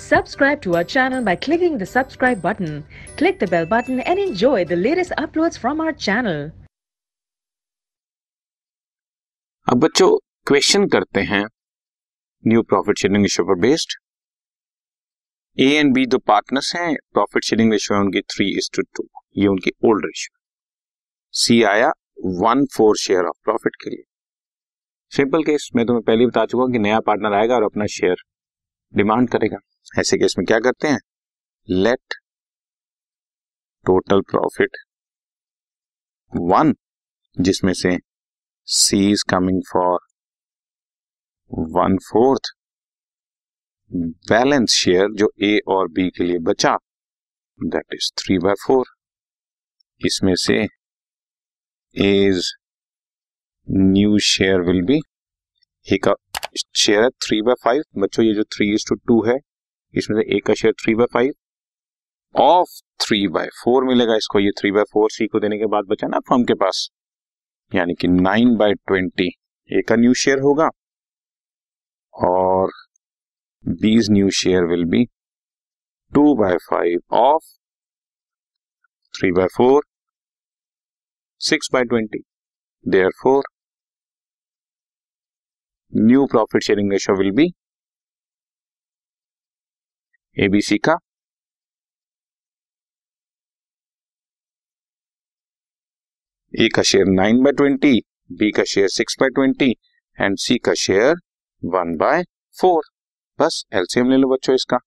Subscribe to our channel by clicking the subscribe button. Click the bell button and enjoy the latest uploads from our channel. अब बच्चों question करते हैं new profit sharing ratio पर based. A and B दो partners हैं, profit sharing ratio है उनकी 3:2, ये उनकी ओल्ड रेशियो। सी आया 1/4 शेयर ऑफ प्रॉफिट के लिए। सिंपल केस मैं तुम्हें पहले बता चुका हूं कि नया पार्टनर आएगा और अपना शेयर डिमांड करेगा। ऐसे केस में क्या करते हैं, लेट टोटल प्रॉफिट 1, जिसमें से C is coming for 1/4 balance share जो A और B के लिए बचा, दैट इज 3/4। इसमें से A's new share will be, A का शेयर है 3/5। बच्चों ये जो 3:2 है इसमें से A का शेयर 3/5 ऑफ 3/4 मिलेगा इसको। ये 3/4 C को देने के बाद बचा ना फर्म के पास, यानी कि 9/20 ए का न्यू शेयर होगा और B's new share will be 2/5 of 3/4 6/20। Therefore new profit sharing ratio will be ABC का ए का शेयर 9/20, बी का शेयर 6/20 एंड सी का शेयर 1/4। बस एलसीएम ले लो बच्चों इसका,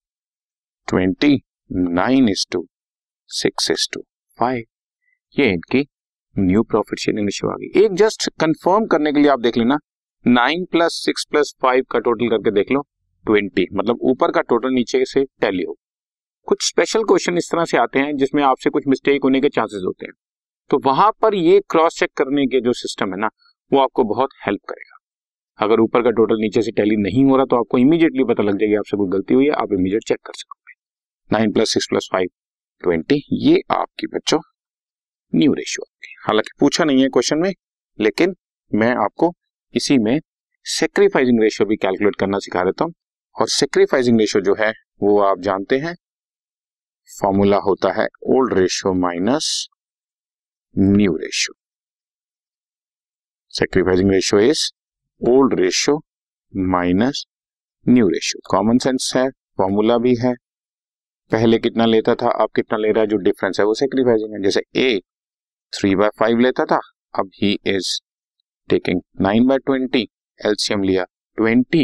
29:6:5। ये इनकी न्यू प्रॉफिट शेयरिंग रेशियो आ गई। एक जस्ट कंफर्म करने के लिए आप देख लेना, 9 + 6 + 5 का टोटल करके देख लो 20, मतलब ऊपर का टोटल नीचे से टैली हो। कुछ स्पेशल क्वेश्चन इस तरह से आते हैं जिसमें आपसे कुछ मिस्टेक होने के चांसेस होते हैं, तो वहां पर ये क्रॉस चेक करने के जो सिस्टम है ना, वो आपको बहुत हेल्प करेगा। अगर ऊपर का टोटल नीचे से टैली नहीं हो रहा तो आपको इमीडिएटली पता लग जाएगी आपसे कोई गलती हुई है, आप इमीडिएट चेक कर सकोगे। 9 + 6 + 5 20, ये आपकी बच्चों न्यू रेशियो आती है। हालांकि पूछा नहीं है क्वेश्चन में, लेकिन मैं आपको इसी में सैक्रिफाइसिंग रेशियो भी कैलकुलेट करना सिखा देता हूं। और सैक्रिफाइसिंग रेशियो जो है वो आप जानते हैं, फॉर्मूला होता है old ratio minus new ratio. Sacrificing ratio is old ratio minus new ratio. Common sense है, फॉर्मूला भी है। पहले कितना लेता था, अब कितना ले रहा है, जो डिफरेंस है वो सैक्रिफाइसिंग है। जैसे A 3/5 लेता था, अब ही इज टेकिंग 9/20, एलसीएम लिया 20,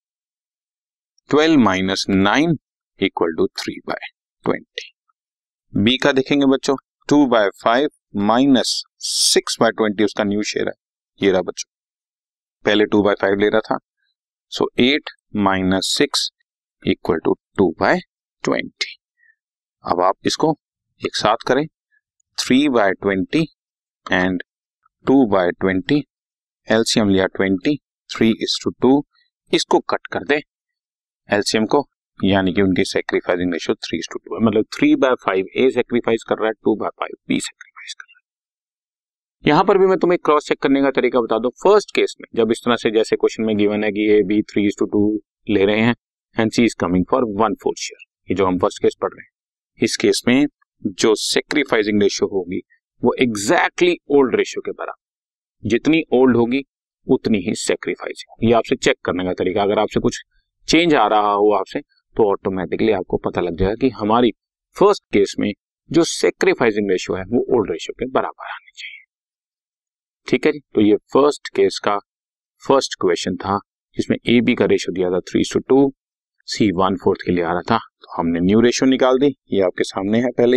12 - 9 = 3/20। बी का देखेंगे बच्चों, 2/5 - 6/20 उसका न्यू शेयर है। ये रहा बच्चों, पहले 2/5 ले रहा था, सो 8 - 6 = 2/20। अब आप इसको एक साथ करें, 3/20 एंड 2/20, एलसीएम लिया 20, 3:2, इसको कट कर दे एलसीएम को, यानी कि उनकी सैक्रिफाइसिंग रेशियो 3:2 है। मतलब 3/5 ए सैक्रिफाइस कर रहा है, 2/5 बी सैक्रिफाइस कर रहा है। यहां पर भी मैं तुम्हें क्रॉस चेक करने का तरीका बता दूं। फर्स्ट केस में जब इस तरह से जैसे क्वेश्चन में गिवन है कि ए बी 3:2 ले रहे हैं and C is coming for 1/4 share, ये जो हम फर्स्ट केस पढ़ रहे हैं, इस केस में जो सैक्रिफाइसिंग रेशियो होगी वो एग्जैक्टली ओल्ड रेशियो के बराबर, जितनी ओल्ड होगी उतनी ही सैक्रिफाइसिंग। ये आपसे चेक करने का तरीका, अगर आपसे कुछ चेंज आ रहा हो आपसे तो ऑटोमेटिकली आपको पता लग जाएगा कि हमारी फर्स्ट केस में जो सैक्रिफाइसिंग रेशियो है वो ओल्ड रेशियो के बराबर आनी चाहिए। ठीक है जी, तो ये फर्स्ट केस का फर्स्ट क्वेश्चन था जिसमें ए बी का रेशियो दिया था 3:2, सी 1/4 के लिए आ रहा था, तो हमने न्यू रेशियो निकाल दी। ये आपके सामने है, पहले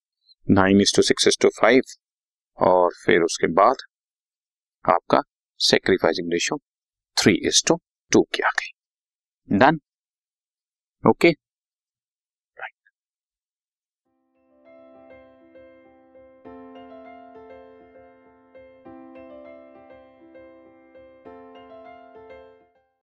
9:6:5 और फिर उसके बाद आपका सैक्रिफाइसिंग रेशियो 3:2 की आ गई। Done, okay.